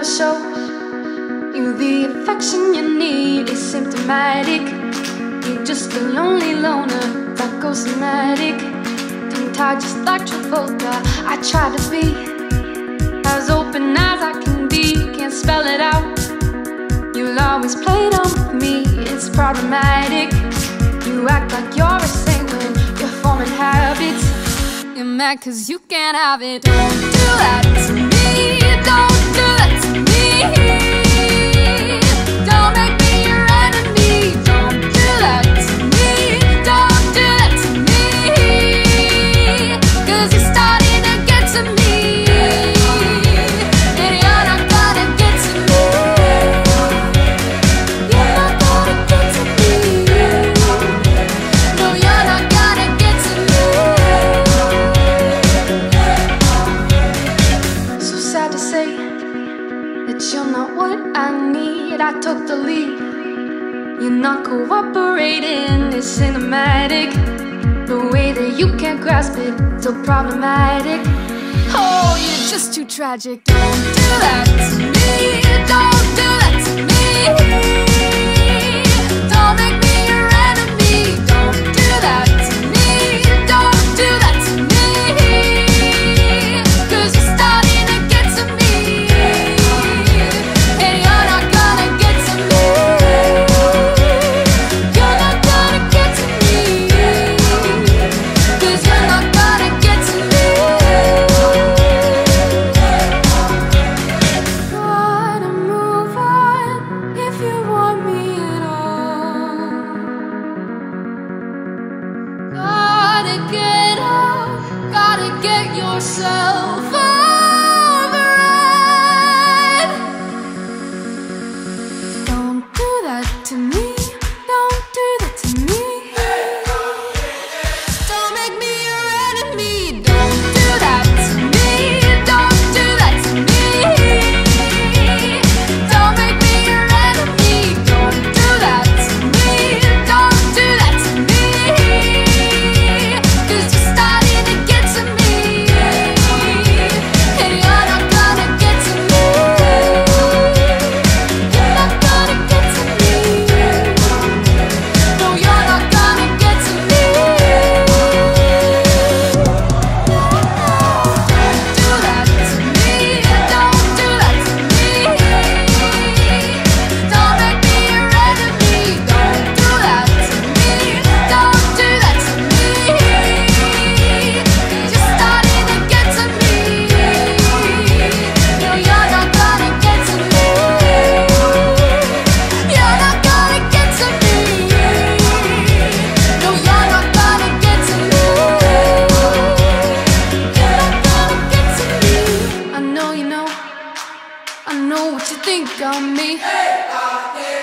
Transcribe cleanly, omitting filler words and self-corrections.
never show you the affection you need is symptomatic. You're just a lonely loner, psychosomatic. Tongue-tied just like Travolta. I try to be as open as I can be. Can't spell it out. You'll always play dumb with me. It's problematic. You act like you're a saint when you're forming habits. You're mad cause you can't have it. Don't do that to me. Don't do that to me. Don't make me your enemy. Don't do that to me. Don't do that to me. Cause you're starting to get to me. And you're not gonna get to me. You're not gonna get to me. No, you're not gonna get to me. So sad to say that you're not what I need. I took the lead. You're not cooperating, it's cinematic. The way that you can't grasp it, so problematic. Oh, you're just too tragic. Don't do that to me. Don't do that to me. Don't make me your enemy. Don't do that to me. Don't do that to me. Cause you're starting to get to me. And you're not gonna get to me. You're not gonna get to me. Cause you're not gonna get to me. Gotta move on if you want me at all. Gotta get up, gotta get yourself over it. Don't do that to me. Don't do that to me. Don't make me your enemy. Don't do that to me. Don't do that to me. Don't make me your enemy. Don't do that to me. Don't do that to me. Cause you're starting to get to me. And you're not gonna get to me. You're not gonna get to me. No, you're not gonna get to me. Don't do that to me. Don't do that to me. Don't make me your enemy. Don't do that to me. Don't do that to me. You're starting to get to me. No, you're not gonna get to me. You're not gonna get to me. No, you're not gonna get to me. You're not gonna get to me. I know you know. I know what you think of me.